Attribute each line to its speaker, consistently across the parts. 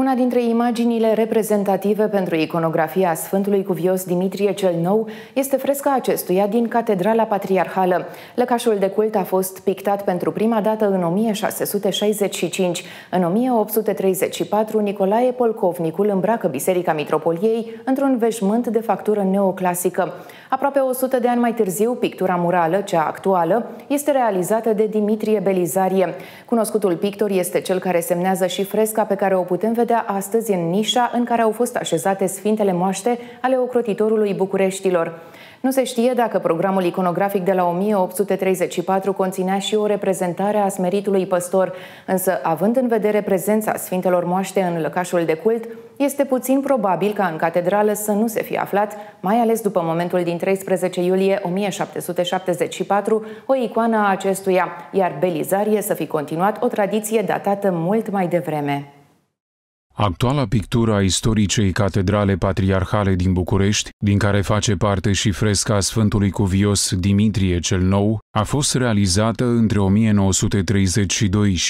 Speaker 1: Una dintre imaginile reprezentative pentru iconografia Sfântului Cuvios Dimitrie cel Nou este fresca acestuia din Catedrala Patriarhală. Lăcașul de cult a fost pictat pentru prima dată în 1665. În 1834, Nicolae Polcovnicul îmbracă Biserica Mitropoliei într-un veșmânt de factură neoclasică. Aproape 100 de ani mai târziu, pictura murală, cea actuală, este realizată de Dimitrie Belizarie. Cunoscutul pictor este cel care semnează și fresca pe care o putem vedea astăzi în nișa în care au fost așezate Sfintele Moaște ale ocrotitorului Bucureștilor. Nu se știe dacă programul iconografic de la 1834 conținea și o reprezentare a smeritului păstor, însă, având în vedere prezența Sfintelor Moaște în lăcașul de cult, este puțin probabil ca în catedrală să nu se fie aflat, mai ales după momentul din 13 iulie 1774, o icoană a acestuia, iar Belizarie să fi continuat o tradiție datată mult mai devreme.
Speaker 2: Actuala pictură a istoricei Catedrale Patriarhale din București, din care face parte și fresca Sfântului Cuvios Dimitrie cel Nou, a fost realizată între 1932 și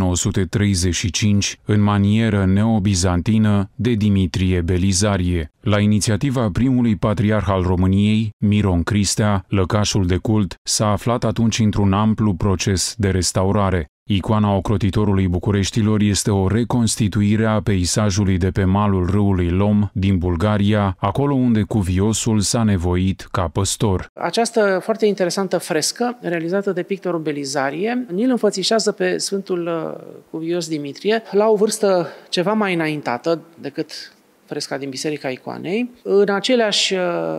Speaker 2: 1935 în manieră neobizantină de Dimitrie Belizarie. La inițiativa primului patriarh al României, Miron Cristea, lăcașul de cult s-a aflat atunci într-un amplu proces de restaurare. Icoana ocrotitorului Bucureștilor este o reconstituire a peisajului de pe malul râului Lom din Bulgaria, acolo unde Cuviosul s-a nevoit ca păstor.
Speaker 3: Această foarte interesantă frescă, realizată de pictorul Belizarie, ni-l înfățișează pe Sfântul Cuvios Dimitrie la o vârstă ceva mai înaintată decât fresca din Biserica Icoanei. În aceleași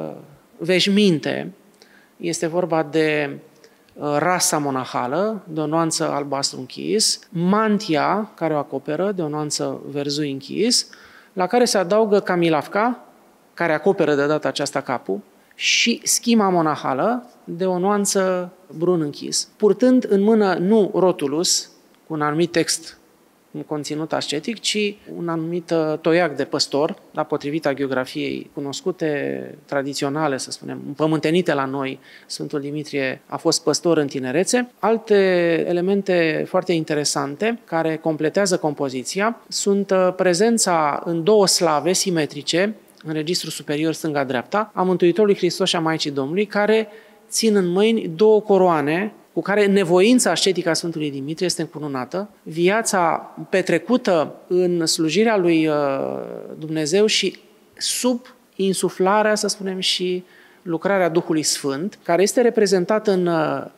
Speaker 3: veșminte este vorba de rasa monahală, de o nuanță albastru închis, mantia care o acoperă, de o nuanță verzui închis, la care se adaugă camilavca, care acoperă de data aceasta capul, și schima monahală, de o nuanță brun închis, purtând în mână nu rotulus, cu un anumit text în conținut ascetic, ci un anumit toiac de păstor, la potrivit agiografiei cunoscute, tradiționale, să spunem, împământenite la noi. Sfântul Dimitrie a fost păstor în tinerețe. Alte elemente foarte interesante care completează compoziția sunt prezența în două slave simetrice, în registrul superior stânga-dreapta, a Mântuitorului Hristos și a Maicii Domnului, care țin în mâini două coroane cu care nevoința ascetică a Sfântului Dimitrie este încununată, viața petrecută în slujirea lui Dumnezeu și sub insuflarea, să spunem, și lucrarea Duhului Sfânt, care este reprezentată în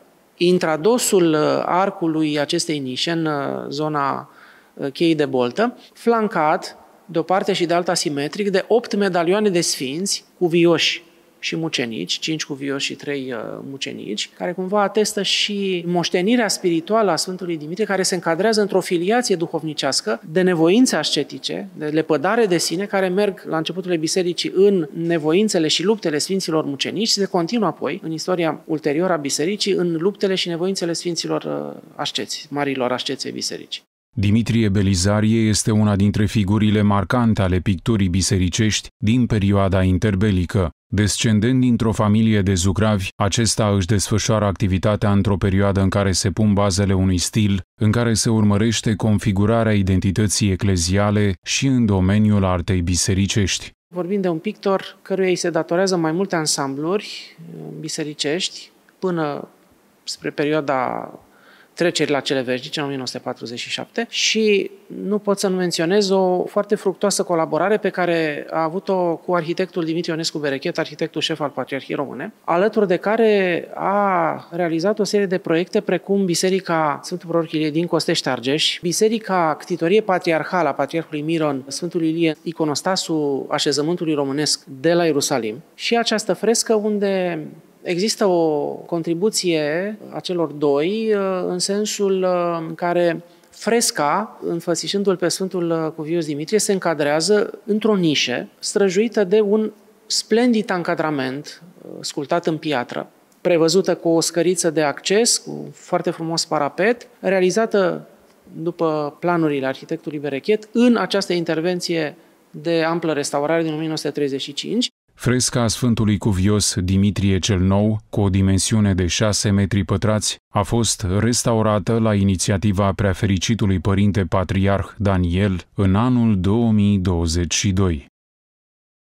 Speaker 3: intradosul arcului acestei nișe, în zona cheii de boltă, flancat, de o parte și de alta simetric, de 8 medalioane de sfinți cuvioși și mucenici, 5 cuvioși și 3 mucenici, care cumva atestă și moștenirea spirituală a Sfântului Dimitrie, care se încadrează într-o filiație duhovnicească de nevoințe ascetice, de lepădare de sine, care merg la începutul bisericii în nevoințele și luptele Sfinților mucenici și se continuă apoi, în istoria ulterioară a bisericii, în luptele și nevoințele Sfinților asceți, marilor asceți bisericii.
Speaker 2: Dimitrie Belizarie este una dintre figurile marcante ale picturii bisericești din perioada interbelică. Descendent dintr-o familie de zugravi, acesta își desfășoară activitatea într-o perioadă în care se pun bazele unui stil, în care se urmărește configurarea identității ecleziale și în domeniul artei bisericești.
Speaker 3: Vorbim de un pictor căruia îi se datorează mai multe ansambluri bisericești până spre perioada trecerii la cele veșnice, în 1947, și nu pot să nu menționez o foarte fructuoasă colaborare pe care a avut-o cu arhitectul Dimitrie Ionescu Berechet, arhitectul șef al Patriarhiei Române, alături de care a realizat o serie de proiecte precum Biserica Sfântul Proroc Ilie din Costești-Argeș, Biserica Ctitorie Patriarhală a Patriarhului Miron, Sfântul Ilie, iconostasul așezământului românesc de la Ierusalim, și această frescă unde există o contribuție a celor doi în sensul în care fresca, înfățișându-l pe Sfântul Cuvios Dimitrie, se încadrează într-o nișă străjuită de un splendid încadrament sculptat în piatră, prevăzută cu o scăriță de acces, cu foarte frumos parapet, realizată după planurile arhitectului Berechet în această intervenție de amplă restaurare din 1935.
Speaker 2: Fresca Sfântului Cuvios Dimitrie cel Nou, cu o dimensiune de 6 metri pătrați, a fost restaurată la inițiativa Preafericitului Părinte Patriarh Daniel în anul 2022.